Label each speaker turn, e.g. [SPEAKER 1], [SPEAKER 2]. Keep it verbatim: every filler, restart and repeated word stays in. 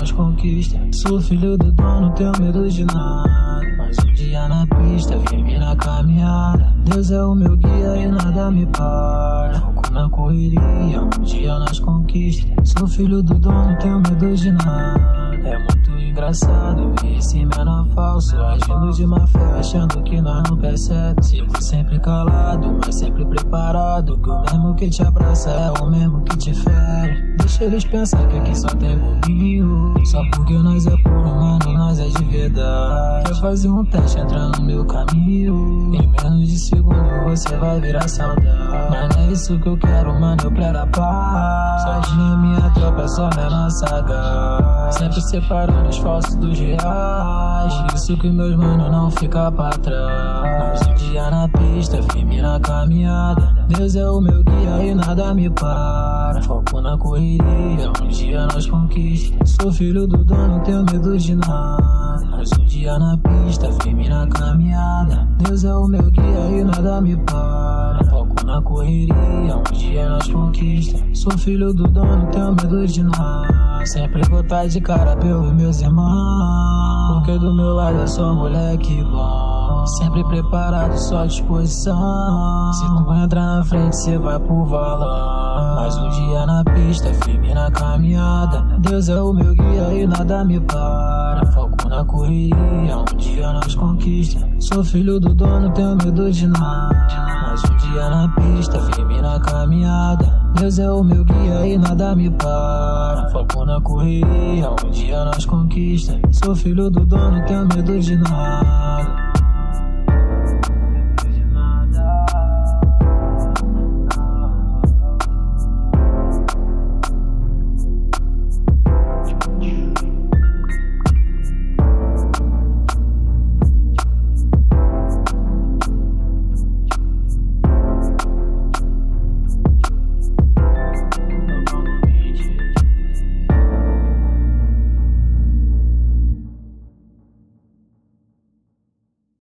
[SPEAKER 1] nós conquista. Sou filho do dono, tenho medo de nada. Mas um dia na pista, firme na caminhada. Deus é o meu guia e nada me para. Foco na correria, um dia nós conquista. Sou filho do dono, tenho medo de nada. É muito engraçado, esse menor falso, agindo de má fé, achando que nós não percebe. Sigo sempre calado, mas sempre preparado, que o mesmo que te abraça é o mesmo que te fere. Deixa eles pensar que aqui só tem bobinho, só porque nós é puro, mano, nós é de verdade. Quer fazer um teste, entra no meu caminho, em menos de segundo você vai virar saudade. Mas não é isso que eu quero, mano, eu quero a paz. Sozinha minha tropa é só menor saga, sempre separando os falsos dos reais. Por isso que meus manos não ficam pra trás. Mas um dia na pista, firme na caminhada. Deus é o meu guia e nada me para. Foco na correria, um dia nós conquista. Sou filho do dono, tenho medo de nada. Mas um dia na pista, firme na caminhada. Deus é o meu guia e nada me para. Foco na correria, um dia nós conquista. Sou filho do dono, tenho medo de nada. Sempre vou estar de cara pelos meus irmãos, porque do meu lado é só moleque bom. Sempre preparado, só disposição. Se tu entrar na frente, cê vai pro valão. Mais um dia na pista, firme na caminhada. Deus é o meu guia e nada me para. Foco na correria, um dia nós conquista. Sou filho do dono, tenho medo de nada. Mais um dia na pista, firme na caminhada. Deus é o meu guia e nada me para. Foco na correria, um dia nós conquista. Sou filho do dono, tenho medo de nada.